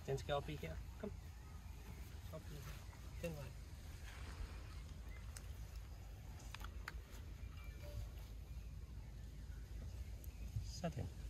Den skal op i her. Kom. Op i den vej. Sådan.